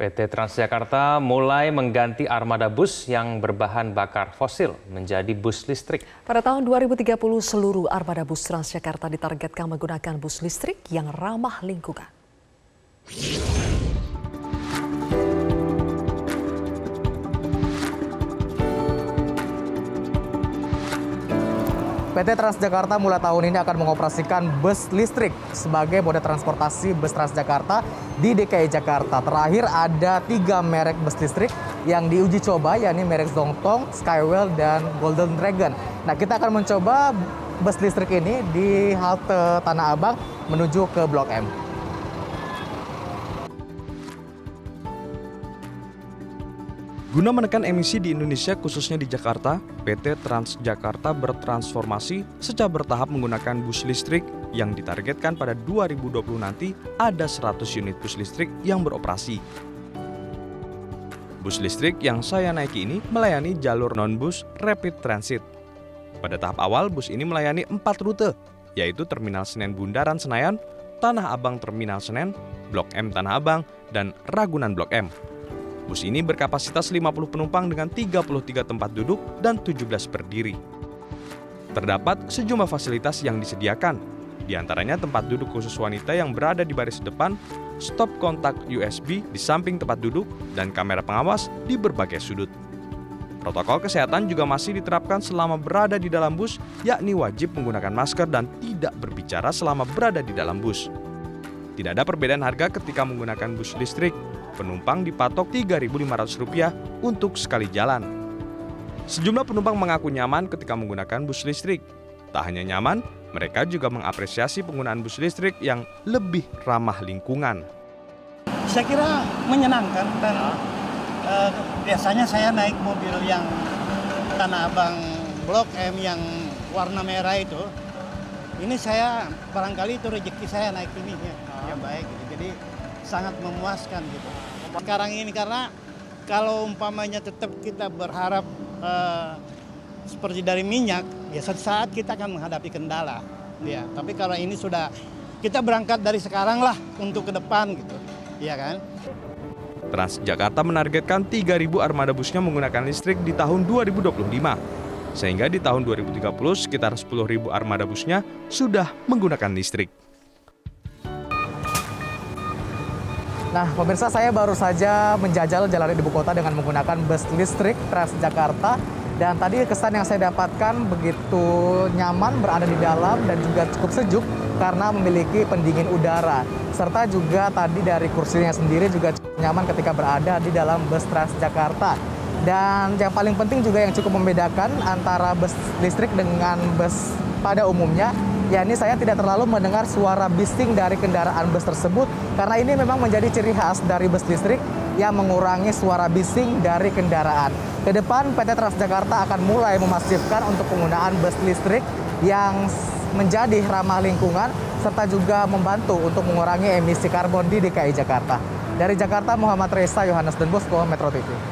PT Transjakarta mulai mengganti armada bus yang berbahan bakar fosil menjadi bus listrik. Pada tahun 2030, seluruh armada bus Transjakarta ditargetkan menggunakan bus listrik yang ramah lingkungan. PT Transjakarta mulai tahun ini akan mengoperasikan bus listrik sebagai moda transportasi bus Transjakarta di DKI Jakarta. Terakhir ada 3 merek bus listrik yang diuji coba, yakni merek Zongtong, Skywell, dan Golden Dragon. Nah, kita akan mencoba bus listrik ini di halte Tanah Abang menuju ke Blok M. Guna menekan emisi di Indonesia, khususnya di Jakarta, PT Transjakarta bertransformasi secara bertahap menggunakan bus listrik yang ditargetkan pada 2020 nanti ada 100 unit bus listrik yang beroperasi. Bus listrik yang saya naiki ini melayani jalur non-bus Rapid Transit. Pada tahap awal, bus ini melayani 4 rute, yaitu Terminal Senen Bundaran Senayan, Tanah Abang Terminal Senen, Blok M Tanah Abang, dan Ragunan Blok M. Bus ini berkapasitas 50 penumpang dengan 33 tempat duduk dan 17 berdiri. Terdapat sejumlah fasilitas yang disediakan, di antaranya tempat duduk khusus wanita yang berada di baris depan, stop kontak USB di samping tempat duduk, dan kamera pengawas di berbagai sudut. Protokol kesehatan juga masih diterapkan selama berada di dalam bus, yakni wajib menggunakan masker dan tidak berbicara selama berada di dalam bus. Tidak ada perbedaan harga ketika menggunakan bus listrik. Penumpang dipatok Rp3.500 untuk sekali jalan. Sejumlah penumpang mengaku nyaman ketika menggunakan bus listrik. Tak hanya nyaman, mereka juga mengapresiasi penggunaan bus listrik yang lebih ramah lingkungan. Saya kira menyenangkan dan biasanya saya naik mobil yang Tanah Abang Blok M yang warna merah itu. Ini saya barangkali itu rezeki saya naik ini ya baik gitu. Jadi sangat memuaskan gitu. Sekarang ini karena kalau umpamanya tetap kita berharap seperti dari minyak, ya suatu saat kita akan menghadapi kendala. Ya, tapi kalau ini sudah kita berangkat dari sekarang lah untuk ke depan gitu, ya kan? Transjakarta menargetkan 3.000 armada busnya menggunakan listrik di tahun 2025. Sehingga di tahun 2030 sekitar 10.000 armada busnya sudah menggunakan listrik. Nah, pemirsa, saya baru saja menjajal jalan ibu kota dengan menggunakan bus listrik Transjakarta. Dan tadi kesan yang saya dapatkan begitu nyaman berada di dalam dan juga cukup sejuk karena memiliki pendingin udara. Serta juga tadi dari kursinya sendiri juga cukup nyaman ketika berada di dalam bus Transjakarta. Dan yang paling penting juga yang cukup membedakan antara bus listrik dengan bus pada umumnya, yakni saya tidak terlalu mendengar suara bising dari kendaraan bus tersebut karena ini memang menjadi ciri khas dari bus listrik yang mengurangi suara bising dari kendaraan. Ke depan PT Transjakarta akan mulai memasifkan untuk penggunaan bus listrik yang menjadi ramah lingkungan serta juga membantu untuk mengurangi emisi karbon di DKI Jakarta. Dari Jakarta, Muhammad Reza, Yohanes Den Bosco, Metro TV.